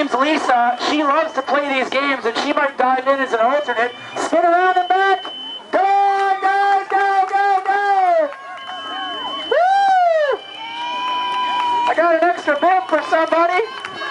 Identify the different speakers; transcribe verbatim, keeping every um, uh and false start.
Speaker 1: name's Lisa. She loves to play these games, and she might dive in as an alternate. Spin around and back. Come on, guys, go, go, go! Woo! I got an extra bib for somebody.